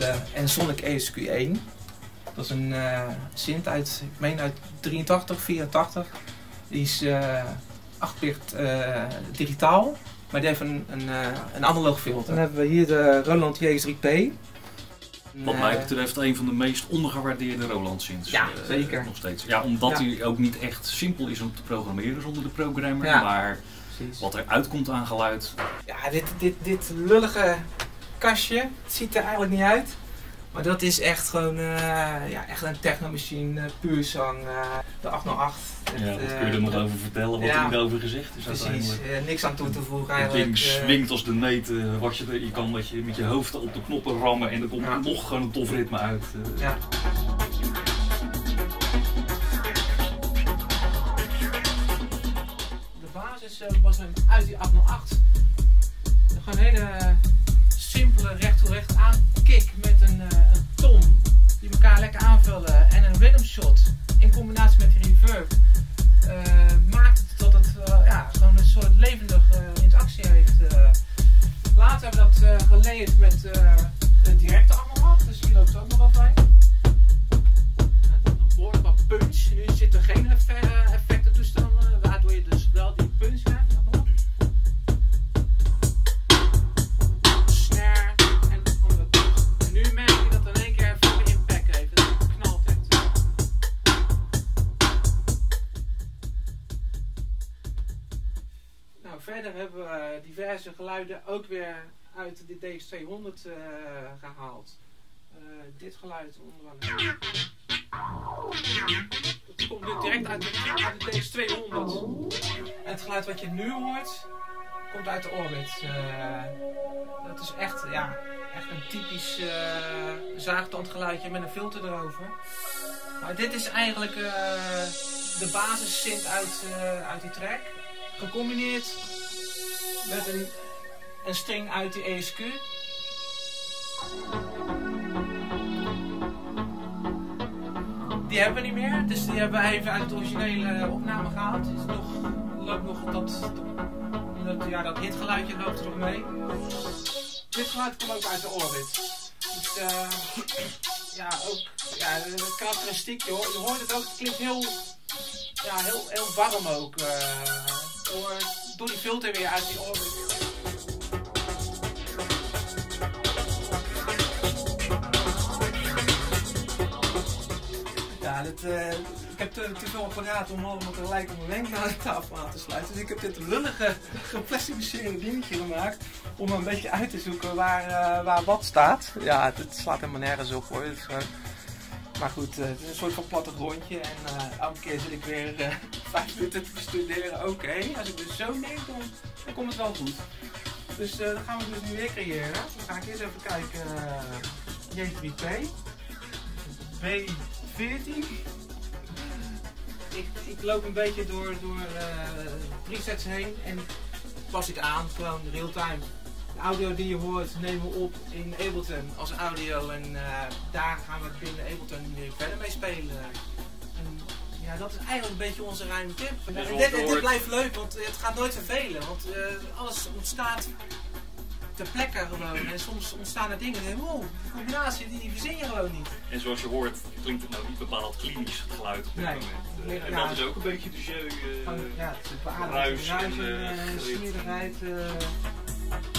en Sonic ESQ1. Dat is een synth uit, ik meen uit 83, 84. Die is 8-bit digitaal, maar die heeft een analoog filter. Dan hebben we hier de Roland JX3P. Wat mij betreft een van de meest ondergewaardeerde Roland synths. Ja, zeker. Nog steeds. Ja, omdat hij ook niet echt simpel is om te programmeren zonder de programmer, maar precies. Wat er uitkomt aan geluid. Ja, dit lullige kastje, het ziet er eigenlijk niet uit. Maar dat is echt gewoon echt een technomachine, puur zang, de 808. Ja, wat kun je er nog over vertellen, wat er hierover gezegd is? Precies, niks aan toe te voegen eigenlijk. Het ding swingt als de meet, je kan met je hoofd op de knoppen rammen en er komt nog gewoon een tof ritme uit. Ja. De basis was uit die 808. Gewoon een hele simpele recht-toe-recht aan kick met een tom die elkaar lekker aanvullen en een rhythm shot in combinatie met die reverb maakt het tot het gewoon een soort levendig interactie heeft. Later hebben we dat gelayerd met de directe 808, dus die loopt ook nog wel fijn. Een behoorlijk wat punch. Nu zitten er geen effecten toestanden, waardoor je dus wel die punch krijgt. Verder hebben we diverse geluiden ook weer uit de DX200 gehaald. Dit geluid onder andere. Dat komt nu direct uit de DX200. En het geluid wat je nu hoort, komt uit de Orbit. Dat is echt een typisch zaagtandgeluidje met een filter erover. Maar dit is eigenlijk de basis synth uit die track. Gecombineerd met een string uit de ESQ. Die hebben we niet meer, dus die hebben we even uit de originele opname gehaald. Het is loopt nog dat hitgeluidje loopt er nog mee. Dit geluid komt ook uit de Orbit. Dus ook karakteristiek, je hoort het ook, het klinkt heel warm ook. Door die filter weer uit die Orbit. Ja, ik heb te veel apparaten om allemaal tegelijk om mijn wenk naar de tafel aan te sluiten. Dus ik heb dit lullige geplastificeerde dingetje gemaakt om een beetje uit te zoeken waar wat staat. Ja, het slaat helemaal nergens op hoor. Maar goed, het is een soort van plattegrondje en elke keer zit ik weer 5 minuten te bestuderen. Oké, als ik dus zo denk, dan komt het wel goed. Dus dan gaan we het dus nu weer creëren. Dan ga ik eerst even kijken. J3P. B14. Ik loop een beetje door presets heen en pas ik aan, gewoon real-time. De audio die je hoort nemen we op in Ableton als audio en daar gaan we binnen Ableton weer verder mee spelen. En, dat is eigenlijk een beetje onze ruime tip. Dit blijft leuk, want het gaat nooit vervelen, want alles ontstaat ter plekke gewoon. En soms ontstaan er dingen en wow, die combinatie die verzin je gewoon niet. En zoals je hoort klinkt het nou niet bepaald klinisch, het geluid op dit moment. En dat is ook een beetje de jeu, het is ruis en slierigheid.